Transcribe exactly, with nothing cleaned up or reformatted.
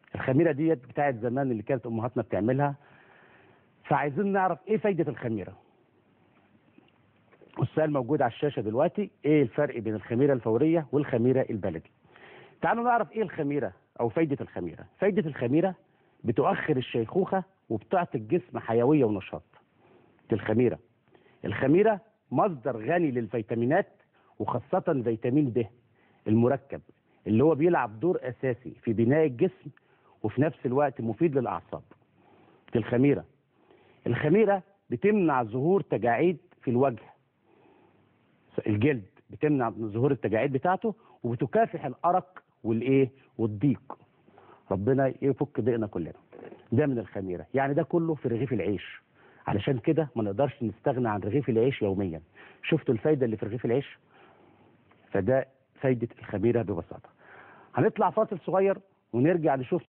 الخميره ديت بتاعت زمان اللي كانت امهاتنا بتعملها. فعايزين نعرف ايه فايده الخميره. والسؤال موجود على الشاشه دلوقتي، ايه الفرق بين الخميره الفوريه والخميره البلدي؟ تعالوا نعرف ايه الخميره او فايده الخميره. فايده الخميره بتؤخر الشيخوخه وبتعطي الجسم حيويه ونشاط. دي الخميره. الخميره مصدر غني للفيتامينات وخاصه فيتامين ب المركب اللي هو بيلعب دور اساسي في بناء الجسم وفي نفس الوقت مفيد للاعصاب. دي الخميره. الخميره بتمنع ظهور تجاعيد في الوجه، الجلد، بتمنع ظهور التجاعيد بتاعته وبتكافح الارق والايه والضيق. ربنا يفك ضيقنا كلنا. ده من الخميره، يعني ده كله في رغيف العيش. علشان كده ما نقدرش نستغنى عن رغيف العيش يوميا. شفتوا الفايده اللي في رغيف العيش؟ فده فايده الخميره ببساطه. هنطلع فاصل صغير ونرجع نشوف